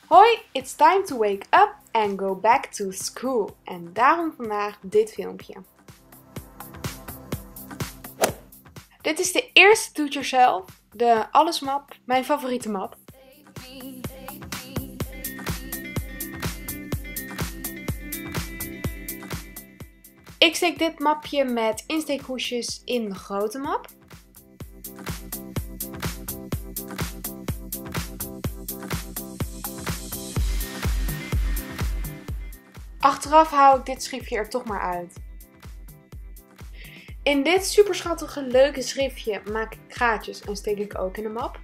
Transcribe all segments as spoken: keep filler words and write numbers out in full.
Hoi, it's time to wake up and go back to school. En daarom vandaag dit filmpje. Dit is de eerste Do It Yourself, de Alles map, mijn favoriete map. Ik steek dit mapje met insteekhoesjes in de grote map. Achteraf haal ik dit schriftje er toch maar uit. In dit super schattige leuke schriftje maak ik gaatjes en steek ik ook in de map.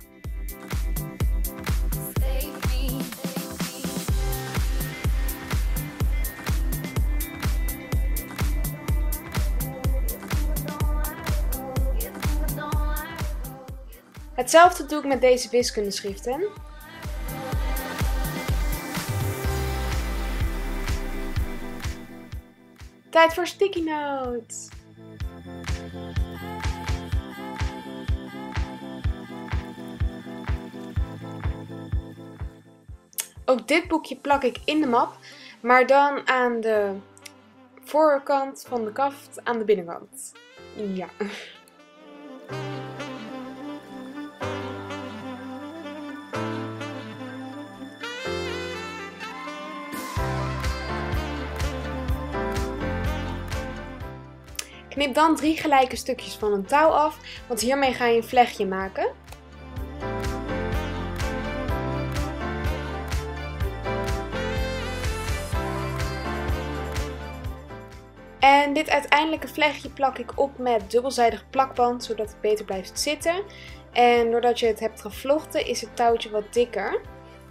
Hetzelfde doe ik met deze wiskundeschriften. Tijd voor sticky notes! Ook dit boekje plak ik in de map, maar dan aan de voorkant van de kaft aan de binnenkant. Ja. Knip dan drie gelijke stukjes van een touw af, want hiermee ga je een vlechtje maken. En dit uiteindelijke vlechtje plak ik op met dubbelzijdig plakband, zodat het beter blijft zitten. En doordat je het hebt gevlochten is het touwtje wat dikker.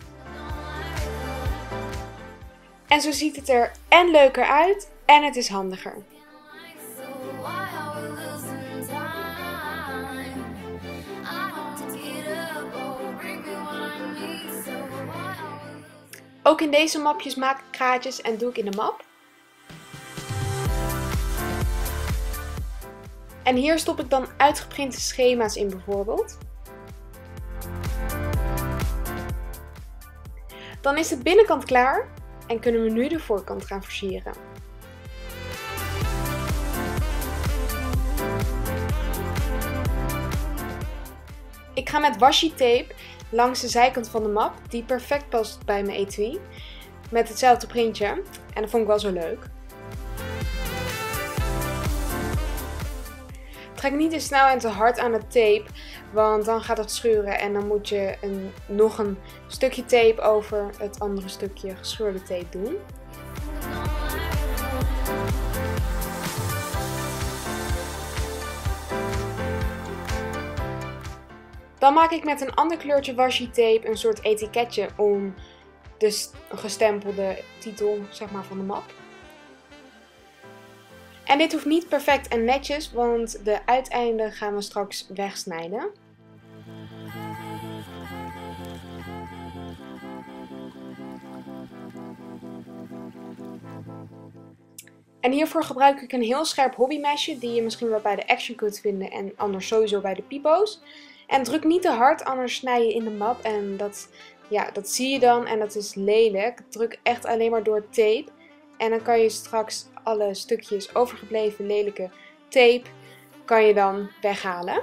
En zo ziet het er en leuker uit en het is handiger. Ook in deze mapjes maak ik gaatjes en doe ik in de map. En hier stop ik dan uitgeprinte schema's in bijvoorbeeld. Dan is de binnenkant klaar en kunnen we nu de voorkant gaan versieren. Ik ga met washi tape langs de zijkant van de map, die perfect past bij mijn etui, met hetzelfde printje. En dat vond ik wel zo leuk. Trek niet te snel en te hard aan de tape, want dan gaat het scheuren en dan moet je een, nog een stukje tape over het andere stukje gescheurde tape doen. Dan maak ik met een ander kleurtje washi tape een soort etiketje om de gestempelde titel, zeg maar, van de map. En dit hoeft niet perfect en netjes, want de uiteinden gaan we straks wegsnijden. En hiervoor gebruik ik een heel scherp hobbymesje die je misschien wel bij de Action kunt vinden en anders sowieso bij de Pipo's. En druk niet te hard, anders snij je in de map en dat, ja, dat zie je dan en dat is lelijk. Druk echt alleen maar door tape en dan kan je straks alle stukjes overgebleven lelijke tape kan je dan weghalen.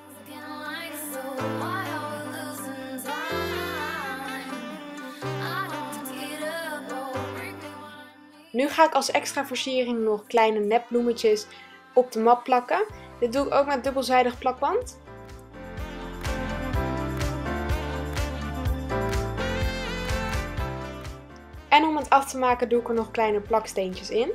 Nu ga ik als extra versiering nog kleine nepbloemetjes op de map plakken. Dit doe ik ook met dubbelzijdig plakband. En om het af te maken doe ik er nog kleine plaksteentjes in.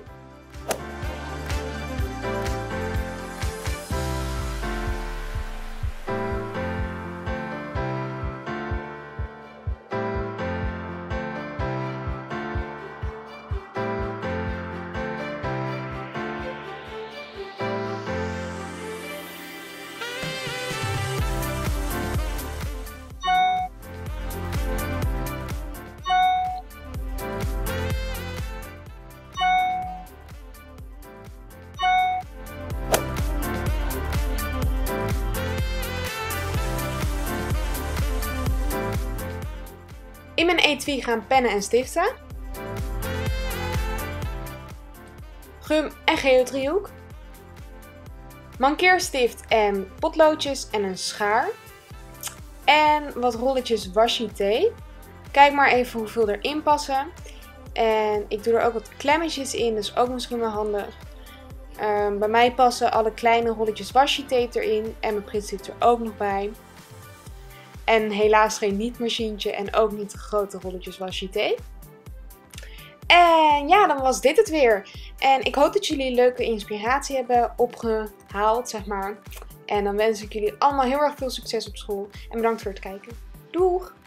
In mijn etui gaan pennen en stiften. Gum en geodriehoek. Mankeerstift en potloodjes en een schaar. En wat rolletjes washi tape. Kijk maar even hoeveel erin passen. En ik doe er ook wat klemmetjes in, dus ook misschien wel handig. Um, bij mij passen alle kleine rolletjes washi tape erin. En mijn print zit er ook nog bij. En helaas geen nietmachientje en ook niet de grote rolletjes washi tape. En ja, dan was dit het weer. En ik hoop dat jullie leuke inspiratie hebben opgehaald, zeg maar. En dan wens ik jullie allemaal heel erg veel succes op school. En bedankt voor het kijken. Doeg!